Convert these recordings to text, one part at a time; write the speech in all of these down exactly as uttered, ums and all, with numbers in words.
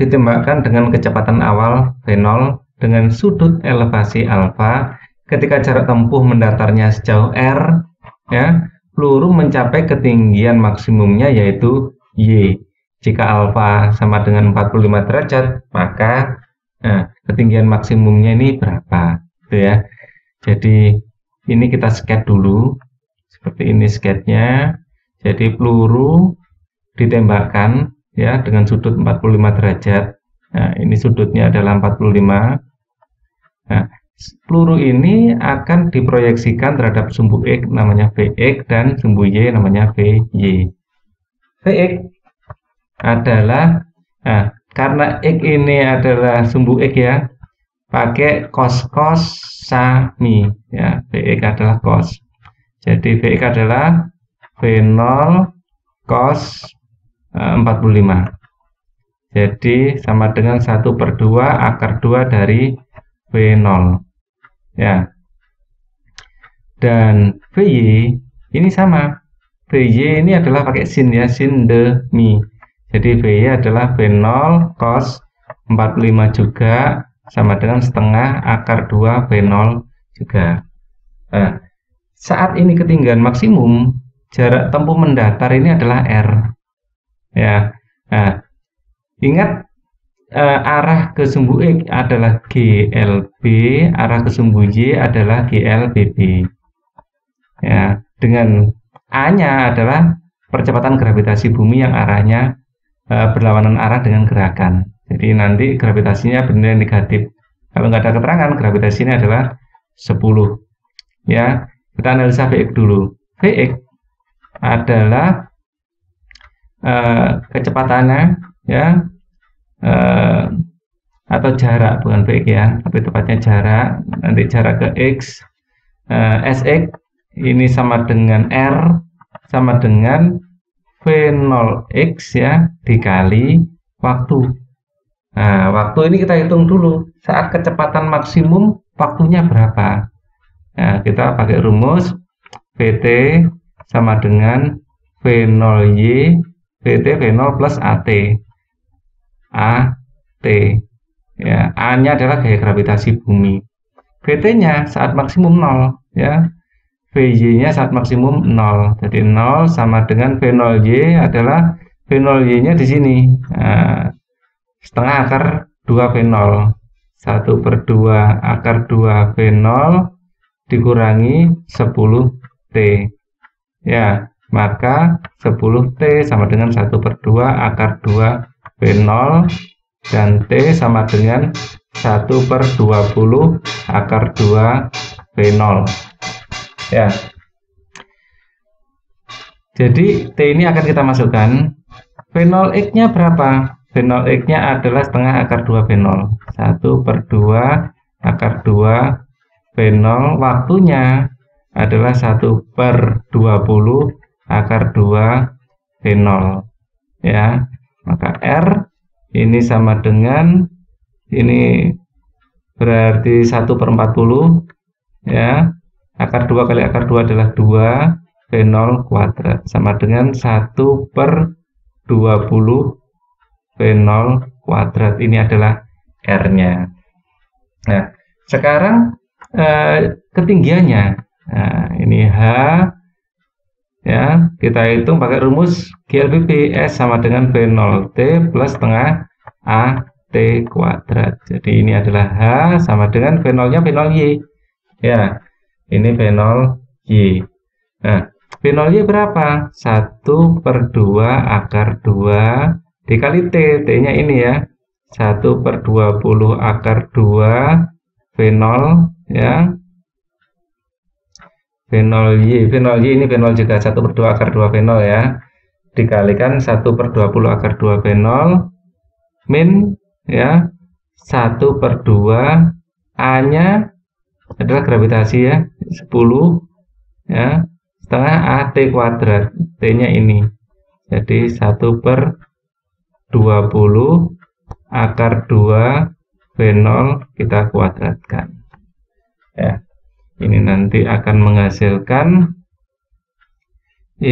ditembakkan dengan kecepatan awal V nol dengan sudut elevasi alfa ketika jarak tempuh mendatarnya sejauh R, ya, peluru mencapai ketinggian maksimumnya yaitu Y. Jika alfa sama dengan empat puluh lima derajat, maka nah, ketinggian maksimumnya ini berapa, gitu ya. Jadi ini kita skate dulu, seperti ini skate-nya. Jadi peluru ditembakkan ya dengan sudut empat puluh lima derajat. Nah, ini sudutnya adalah empat puluh lima. Nah, peluru ini akan diproyeksikan terhadap sumbu X namanya Vx dan sumbu Y namanya Vy. Vx adalah, nah, karena X ini adalah sumbu X ya, pakai cos cos sami ya. Vx adalah cos. Jadi Vx adalah V nol cos empat puluh lima. Jadi sama dengan satu per dua akar dua dari V nol ya. Dan Vy ini sama. Vy ini adalah pakai sin ya, sin de mi. Jadi Vy adalah V nol cos empat puluh lima juga sama dengan setengah akar dua V nol juga. Nah, saat ini ketinggian maksimum, jarak tempuh mendatar ini adalah R. Ya. Nah, ingat eh, arah ke sumbu X adalah G L B, arah ke sumbu Y adalah G L B B. Ya, dengan A-nya adalah percepatan gravitasi bumi yang arahnya eh, berlawanan arah dengan gerakan. Jadi nanti gravitasinya bernilai negatif. Kalau nggak ada keterangan, gravitasinya adalah sepuluh. Ya, kita analisa Vx dulu. Vx adalah eh, kecepatannya ya, eh, atau jarak, bukan Vx ya, tapi tepatnya jarak. Nanti jarak ke X, eh, Sx ini sama dengan R sama dengan V nol X ya dikali waktu. Nah, waktu ini kita hitung dulu. Saat kecepatan maksimum, waktunya berapa? Nah, kita pakai rumus Vt sama dengan V nol Y, Vt V nol plus At. At. Ya, A-nya adalah gaya gravitasi bumi. Vt-nya saat maksimum nol, ya. Vy-nya saat maksimum nol. Jadi nol sama dengan V nol Y adalah V nol Y-nya di sini. Nah, setengah akar dua V nol. satu per dua akar dua V nol dikurangi sepuluh T. Ya, maka sepuluh T sama dengan satu per dua akar dua V nol dan T sama dengan satu per dua puluh akar dua V nol. Ya. Jadi T ini akan kita masukkan. V nol X-nya berapa? V nol X-nya adalah setengah akar dua V nol. satu per dua akar dua V nol. Waktunya adalah satu per dua puluh akar dua V nol. Ya, maka R ini sama dengan, ini berarti satu per empat puluh. Ya, akar dua kali akar dua adalah dua V nol kuadrat sama dengan satu per dua puluh V nol kuadrat. Ini adalah R-nya. Nah, sekarang eh, ketinggiannya. Nah, ini H ya, kita hitung pakai rumus G L B B. S sama dengan V nol T plus setengah A T kuadrat. Jadi ini adalah H sama dengan V nol-nya V nol Y. Ya, ini V nol Y. Nah, V nol Y berapa? satu per dua akar dua dikali T. T-nya ini ya, satu per dua puluh akar dua V nol ya. V nol Y, V nol Y ini V nol juga satu per dua akar dua V nol ya. Dikalikan satu per dua puluh akar dua V nol min ya satu per dua, A-nya adalah gravitasi ya, sepuluh ya, setengah A T kuadrat. T-nya ini. Jadi satu per dua puluh akar dua V nol kita kuadratkan. Ya. Ini nanti akan menghasilkan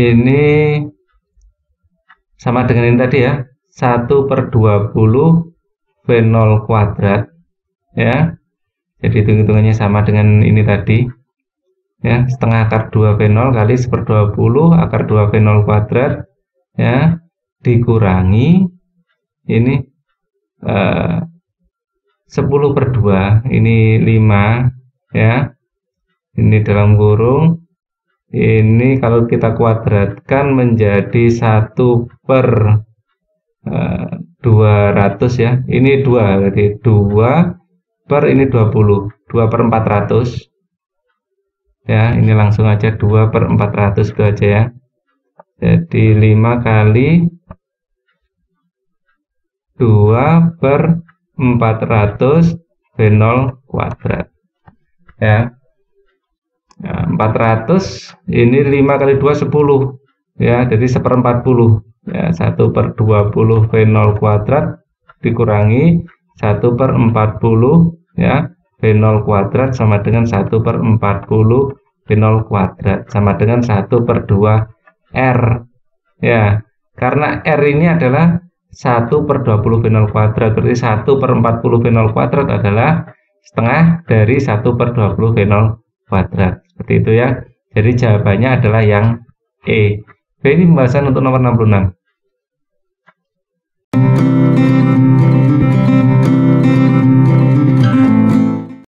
ini sama dengan ini tadi ya, satu per dua puluh V nol kuadrat, ya. Jadi hitung-hitungannya sama dengan ini tadi, ya, setengah akar dua V nol kali seper dua puluh akar dua V nol kuadrat, ya, dikurangi ini eh, sepuluh per dua, ini lima, ya, ini dalam kurung, ini kalau kita kuadratkan menjadi satu per eh, dua ratus, ya, ini dua, jadi dua per ini dua puluh, dua per empat ratus, ya, ini langsung aja dua per empat ratus itu aja, ya. Jadi lima kali dua per empat ratus V nol kuadrat, ya. Nah, empat ratus ini lima kali dua sepuluh, ya, jadi seperempat puluh, ya, satu per dua puluh V nol kuadrat dikurangi satu per empat puluh, ya, V nol kuadrat sama dengan satu per empat puluh V nol kuadrat sama dengan satu per dua R, ya, karena R ini adalah satu per dua puluh V nol kuadrat, berarti satu per empat puluh V nol kuadrat adalah setengah dari satu per dua puluh V nol kuadrat, seperti itu, ya. Jadi jawabannya adalah yang E. B ini pembahasan untuk nomor enam puluh enam.